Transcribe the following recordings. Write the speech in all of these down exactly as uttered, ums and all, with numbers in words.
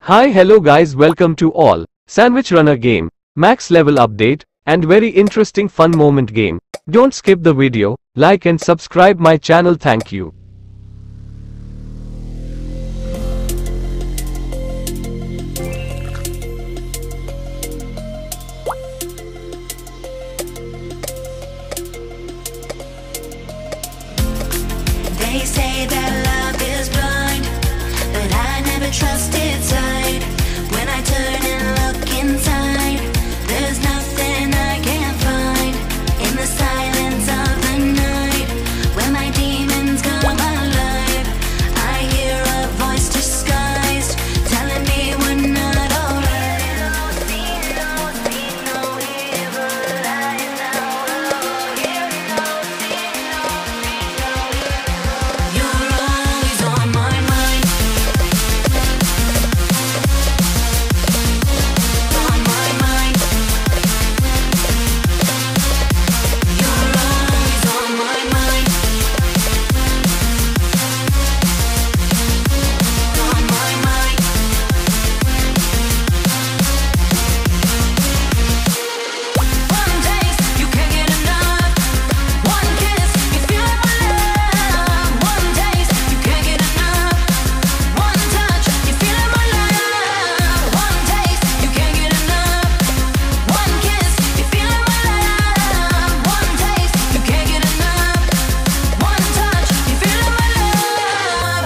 Hi, hello guys, welcome to all. Sandwich Runner game, max level update, and very interesting fun moment game. Don't skip the video, like and subscribe my channel, thank you. They say that love is blind, but I never trusted sight. When I turn and look inside, there's nothing I can't find. In the silence of the night, when my demons come alive, I hear a voice disguised, telling me we're not alright. You're always on my mind, on my mind. You're always on my mind, on my mind. One taste, you can't get enough. One kiss, you feel my love. One taste, you can't get enough. One touch, you feel my love. One taste, you can't get enough. One kiss, you feel my love. One taste, you can't get enough. One touch, you feel my love.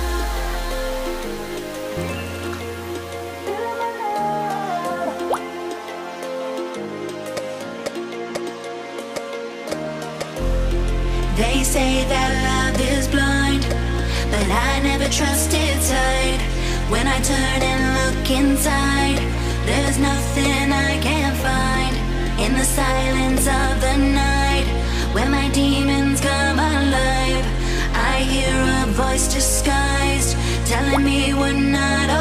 They say that love is blind, but I never trusted sight. When I turn and look inside, there's nothing I can't find. In the silence of the night, when my demons come alive, I hear a voice disguised, telling me we're not